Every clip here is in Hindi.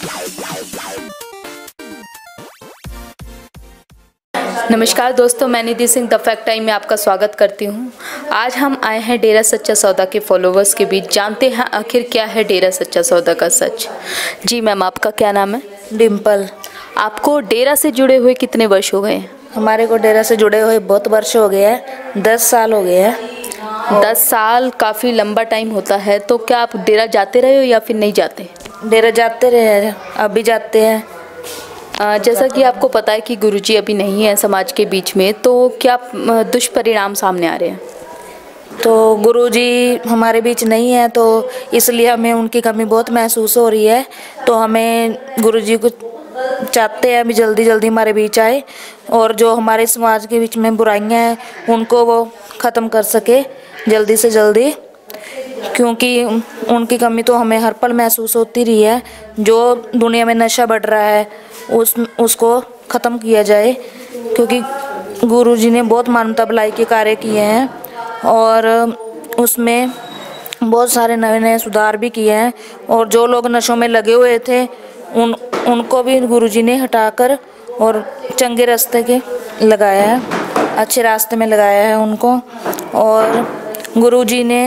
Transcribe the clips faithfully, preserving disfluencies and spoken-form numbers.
नमस्कार दोस्तों, मैं Nidhi Singh the fact time में आपका स्वागत करती हूँ। आज हम आए हैं डेरा सच्चा सौदा के फॉलोवर्स के बीच। जानते हैं आखिर क्या है डेरा सच्चा सौदा का सच। जी मैम, आपका क्या नाम है? डिम्पल। आपको डेरा से जुड़े हुए कितने वर्ष हो गए? हमारे को डेरा से जुड़े हुए बहुत वर्ष हो गए हैं, दस साल हो गए हैं। दस साल काफ़ी लंबा टाइम होता है, तो क्या आप डेरा जाते रहे हो या फिर नहीं जाते? डेरा जाते रहे हैं, अभी जाते हैं। जैसा कि आपको पता है कि गुरुजी अभी नहीं है समाज के बीच में, तो क्या दुष्परिणाम सामने आ रहे हैं? तो गुरुजी हमारे बीच नहीं है, तो इसलिए हमें उनकी कमी बहुत महसूस हो रही है। तो हमें गुरुजी को चाहते हैं अभी जल्दी जल्दी हमारे बीच आए और जो हमारे समाज के बीच में बुराइयां हैं उनको वो ख़त्म कर सके जल्दी से जल्दी, क्योंकि उनकी कमी तो हमें हर पल महसूस होती रही है। जो दुनिया में नशा बढ़ रहा है उस उसको ख़त्म किया जाए, क्योंकि गुरुजी ने बहुत मानवता भलाई के कार्य किए हैं और उसमें बहुत सारे नए नए सुधार भी किए हैं। और जो लोग नशों में लगे हुए थे उन उनको भी गुरुजी ने हटाकर और चंगे रास्ते के लगाया है, अच्छे रास्ते में लगाया है उनको। और गुरुजी ने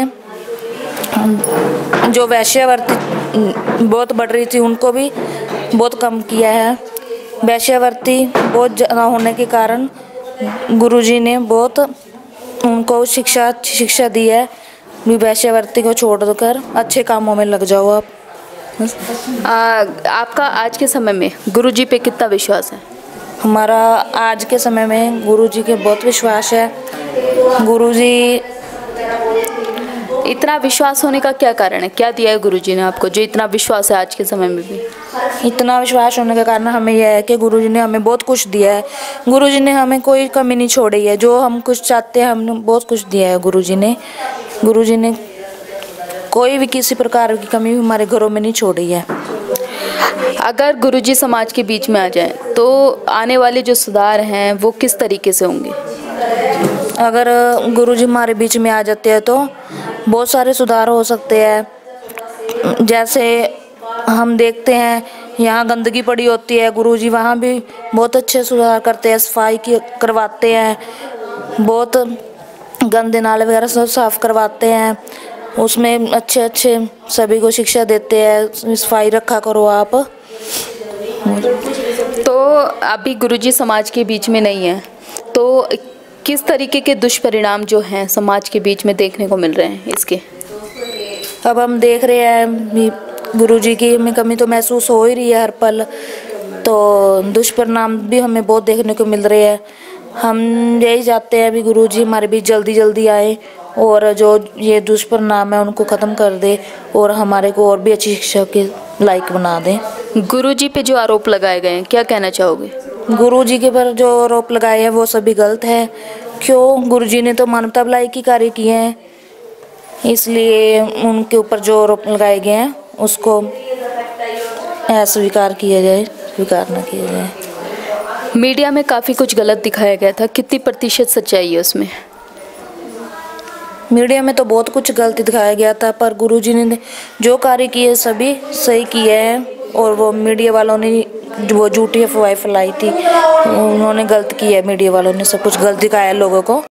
जो वैश्यावृत्ति बहुत बढ़ रही थी उनको भी बहुत कम किया है। वैश्यावृत्ति बहुत ज़्यादा होने के कारण गुरुजी ने बहुत उनको शिक्षा अच्छी शिक्षा दी है भी वैश्यावृत्ति को छोड़कर अच्छे कामों में लग जाओ आप। आ, आपका आज के समय में गुरुजी पे कितना विश्वास है? हमारा आज के समय में गुरुजी के बहुत विश्वास है। गुरुजी इतना विश्वास होने का क्या कारण है? क्या दिया है गुरुजी ने आपको जो इतना विश्वास है आज के समय में भी? इतना विश्वास होने का कारण हमें यह है कि गुरुजी ने हमें बहुत कुछ दिया है। गुरुजी ने हमें कोई कमी नहीं छोड़ी है। जो हम कुछ चाहते हैं हमने बहुत कुछ दिया है गुरुजी ने। गुरुजी ने कोई भी किसी प्रकार की कमी हमारे घरों में नहीं छोड़ी है। अगर गुरुजी समाज के बीच में आ जाए तो आने वाले जो सुधार हैं वो किस तरीके से होंगे? अगर गुरुजी हमारे बीच में आ जाते हैं तो बहुत सारे सुधार हो सकते हैं। जैसे हम देखते हैं यहाँ गंदगी पड़ी होती है, गुरुजी वहाँ भी बहुत अच्छे सुधार करते हैं, सफाई की करवाते हैं, बहुत गंदे नाले वगैरह सब साफ करवाते हैं। उसमें अच्छे अच्छे सभी को शिक्षा देते हैं, सफाई रखा करो आप। तो अभी गुरुजी समाज के बीच में नहीं है, तो किस तरीके के दुष्परिणाम जो हैं समाज के बीच में देखने को मिल रहे हैं इसके? अब हम देख रहे हैं गुरुजी की हमें कमी तो महसूस हो ही रही है हर पल, तो दुष्परिणाम भी हमें बहुत देखने को मिल रहे हैं। हम यही चाहते हैं अभी गुरुजी हमारे बीच जल्दी जल्दी आए और जो ये दुष्परिणाम है उनको ख़त्म कर दे और हमारे को और भी अच्छी शिक्षा के लायक बना दें। गुरुजी पे जो आरोप लगाए गए हैं क्या कहना चाहोगे? गुरुजी के पर जो आरोप लगाए हैं वो सभी गलत है। क्यों? गुरुजी ने तो मानवता भलाई की कार्य किए हैं, इसलिए उनके ऊपर जो आरोप लगाए गए हैं उसको अस्वीकार किया जाए, स्वीकार न किया जाए। मीडिया में काफ़ी कुछ गलत दिखाया गया था, कितनी प्रतिशत सच्चाई है उसमें? मीडिया में तो बहुत कुछ गलत दिखाया गया था, पर गुरुजी ने जो कार्य किए सभी सही किए हैं। और वो मीडिया वालों ने वो झूठी अफवाह फैलाई थी, उन्होंने गलत किया है। मीडिया वालों ने सब कुछ गलत दिखाया लोगों को।